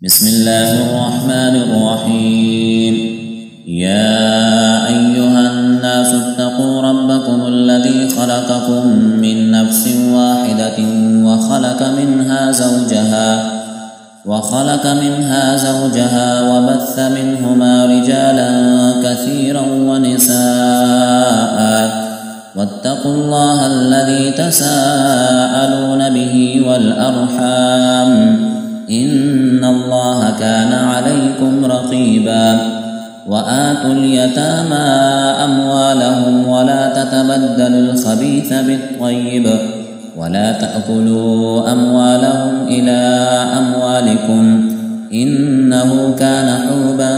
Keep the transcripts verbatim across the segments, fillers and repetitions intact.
بسم الله الرحمن الرحيم. يا أيها الناس اتقوا ربكم الذي خلقكم من نفس واحدة وخلق منها زوجها وخلق منها زوجها وبث منهما رجالا كثيرا ونساء واتقوا الله الذي تساءلون به والأرحام إن الله كان عليكم رقيبا. وآتوا اليتامى أموالهم ولا تتبدلوا الخبيث بالطيب ولا تأكلوا أموالهم إلى أموالكم إنه كان حوبا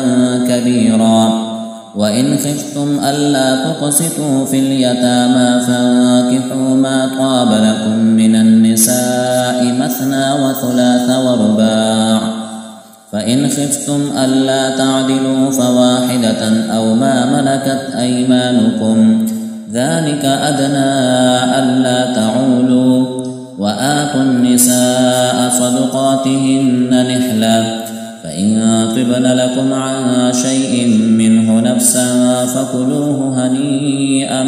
كبيرا. وإن خفتم ألا تقسطوا في اليتامى فانكحوا ما طاب لكم من النساء مثنى وثلاث ورباع، فإن خفتم ألا تعدلوا فواحدة أو ما ملكت أيمانكم ذلك أدنى ألا تعولوا. وآتوا النساء صدقاتهن نحلا، فإن طبن لكم عن شيء منه نفسا فكلوه هنيئا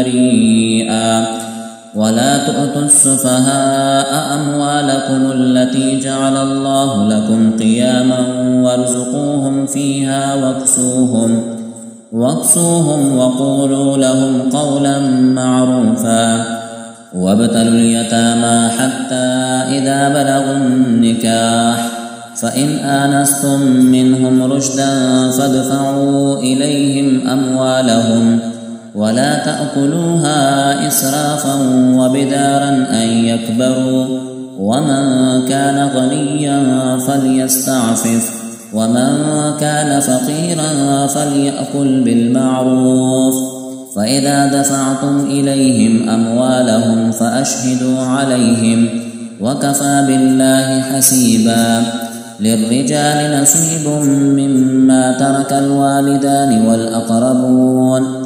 مريئا. ولا تؤتوا السفهاء أموالكم التي جعل الله لكم قياما وارزقوهم فيها واكسوهم واكسوهم وقولوا لهم قولا معروفا. وابتلوا اليتامى حتى إذا بلغوا النكاح فإن آنستم منهم رشدا فادفعوا إليهم أموالهم ولا تأكلوها إسرافا وبدارا أن يكبروا. ومن كان غنيا فليستعفف ومن كان فقيرا فليأكل بالمعروف. فإذا دفعتم إليهم أموالهم فأشهدوا عليهم وكفى بالله حسيبا. للرجال نصيب مما ترك الوالدان والأقربون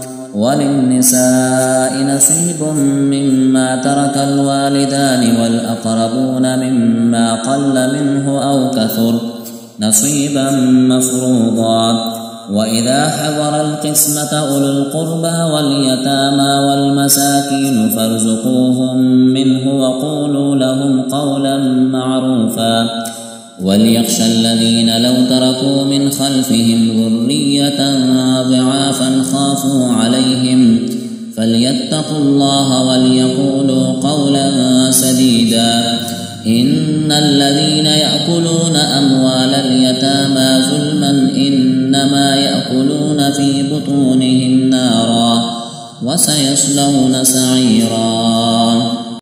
وللنساء نصيب مما ترك الوالدان والأقربون مما قل منه أو كثر نصيبا مفروضا. وإذا حضر القسمة أولو القربى واليتامى والمساكين فارزقوهم منه وقولوا لهم قولا معروفا. وليخشى الذين لو تركوا من خلفهم ذرية ضعافا خافوا عليهم فليتقوا الله وليقولوا قولا سديدا. إن الذين يأكلون أموال اليتامى ظلما إنما يأكلون في بطونهم نارا وسيصلون سعيرا.